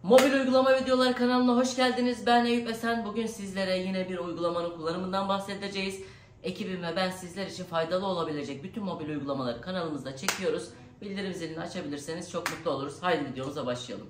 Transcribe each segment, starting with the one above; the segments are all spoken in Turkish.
Mobil uygulama videoları kanalına hoş geldiniz. Ben Eyüp Esen. Bugün sizlere yine bir uygulamanın kullanımından bahsedeceğiz. Ekibim ve ben sizler için faydalı olabilecek bütün mobil uygulamaları kanalımızda çekiyoruz. Bildirim zilini açabilirseniz çok mutlu oluruz. Haydi videomuza başlayalım.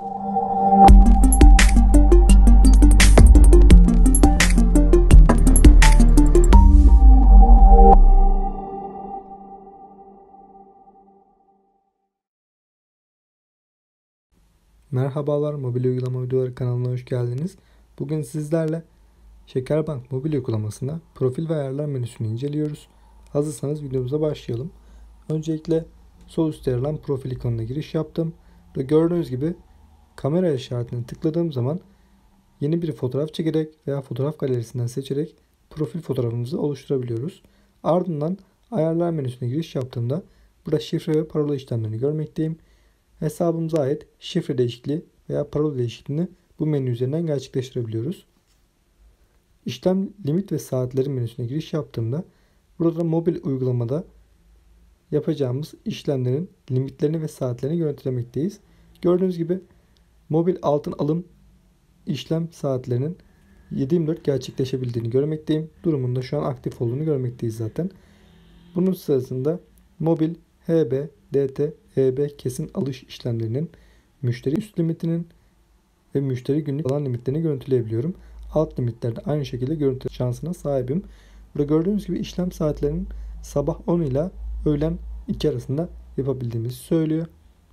Merhabalar, mobil uygulama videoları kanalına hoş geldiniz. Bugün sizlerle Şekerbank mobil uygulamasında profil ve ayarlar menüsünü inceliyoruz. Hazırsanız videomuza başlayalım. Öncelikle sol üstte yer alan profil ikonuna giriş yaptım. Ve gördüğünüz gibi kamera işaretine tıkladığım zaman yeni bir fotoğraf çekerek veya fotoğraf galerisinden seçerek profil fotoğrafımızı oluşturabiliyoruz. Ardından ayarlar menüsüne giriş yaptığımda burada şifre ve parola işlemlerini görmekteyim. Hesabımıza ait şifre değişikliği veya parola değişikliğini bu menü üzerinden gerçekleştirebiliyoruz. İşlem limit ve saatleri menüsüne giriş yaptığımda burada mobil uygulamada yapacağımız işlemlerin limitlerini ve saatlerini görüntülemekteyiz. Gördüğünüz gibi mobil altın alım işlem saatlerinin 7/24 gerçekleşebildiğini görmekteyim. Durumunda şu an aktif olduğunu görmekteyiz zaten. Bunun sırasında mobil HB, DT, EB kesin alış işlemlerinin müşteri üst limitinin ve müşteri günlük alan limitlerini görüntüleyebiliyorum. Alt limitlerde aynı şekilde görüntü şansına sahibim. Burada gördüğünüz gibi işlem saatlerinin sabah 10 ile öğlen 2 arasında yapabildiğimizi söylüyor.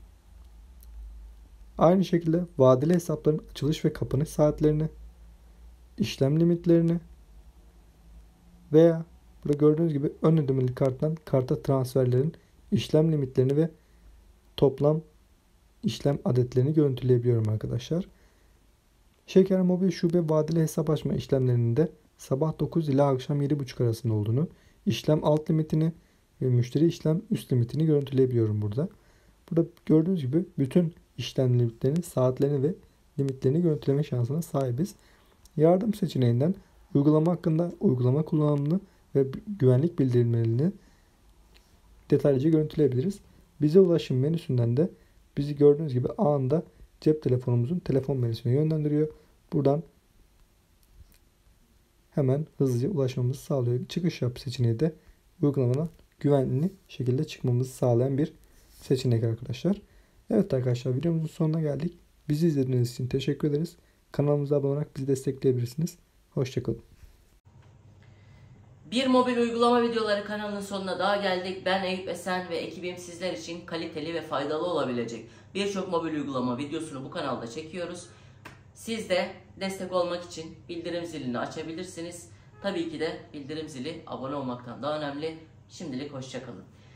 Aynı şekilde vadeli hesapların açılış ve kapanış saatlerini, işlem limitlerini veya burada gördüğünüz gibi ön ödemeli karttan karta transferlerin işlem limitlerini ve toplam işlem adetlerini görüntüleyebiliyorum arkadaşlar. Şeker Mobil Şube vadeli hesap açma işlemlerinin de sabah 9 ile akşam 7.30 arasında olduğunu, işlem alt limitini ve müşteri işlem üst limitini görüntüleyebiliyorum burada. Burada gördüğünüz gibi bütün işlem limitlerini, saatlerini ve limitlerini görüntüleme şansına sahibiz. Yardım seçeneğinden uygulama hakkında uygulama kullanımını ve güvenlik bildirimlerini detaylıca görüntüleyebiliriz. Bize ulaşım menüsünden de bizi gördüğünüz gibi anında cep telefonumuzun telefon menüsüne yönlendiriyor. Buradan hemen hızlıca ulaşmamızı sağlıyor. Çıkış yap seçeneği de uygulamadan güvenli şekilde çıkmamızı sağlayan bir seçenek arkadaşlar. Evet arkadaşlar, videomuzun sonuna geldik. Bizi izlediğiniz için teşekkür ederiz. Kanalımıza abone olarak bizi destekleyebilirsiniz. Hoşçakalın. Bir mobil uygulama videoları kanalının sonuna daha geldik. Ben Eyüp Esen ve ekibim sizler için kaliteli ve faydalı olabilecek birçok mobil uygulama videosunu bu kanalda çekiyoruz. Siz de destek olmak için bildirim zilini açabilirsiniz. Tabii ki de bildirim zili abone olmaktan daha önemli. Şimdilik hoşçakalın.